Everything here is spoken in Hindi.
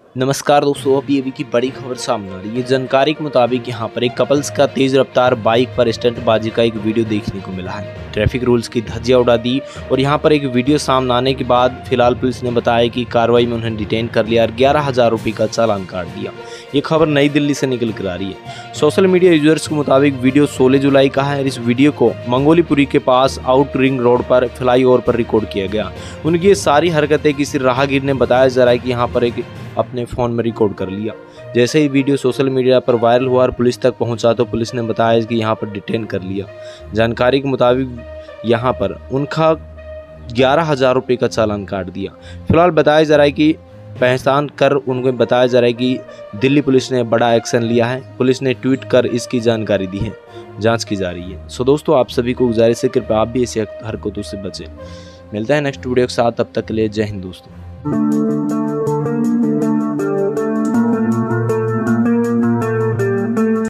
नमस्कार दोस्तों, अभी की बड़ी खबर सामने आ रही है। जानकारी के मुताबिक यहाँ पर एक कपल्स का तेज रफ्तार बाइक पर स्टंटबाजी का एक वीडियो देखने को मिला है। ट्रैफिक रूल्स की धज्जियां उड़ा दी और यहाँ पर एक वीडियो सामने आने के बाद फिलहाल पुलिस ने बताया कि कार्रवाई में उन्हें डिटेन कर लिया और 11,000 रुपये का चालान काट दिया। ये खबर नई दिल्ली से निकल कर आ रही है। सोशल मीडिया यूजर्स के मुताबिक वीडियो 16 जुलाई का है और इस वीडियो को मंगोलीपुरी के पास आउट रिंग रोड पर फ्लाईओवर पर रिकॉर्ड किया गया। उनकी ये सारी हरकतें किसी राहगीर ने बताया जा रहा है कि यहाँ पर एक अपने फ़ोन में रिकॉर्ड कर लिया। जैसे ही वीडियो सोशल मीडिया पर वायरल हुआ और पुलिस तक पहुंचा तो पुलिस ने बताया कि यहाँ पर डिटेन कर लिया। जानकारी के मुताबिक यहाँ पर उनका 11,000 रुपये का चालान काट दिया। फिलहाल बताया जा रहा है कि पहचान कर उनको बताया जा रहा है कि दिल्ली पुलिस ने बड़ा एक्शन लिया है। पुलिस ने ट्वीट कर इसकी जानकारी दी है, जांच की जा रही है। सो दोस्तों, आप सभी को गुजारिश है कृपया आप भी ऐसी हरकतों से बचें। मिलता है नेक्स्ट वीडियो के साथ, तब तक के लिए जय हिंद दोस्तों।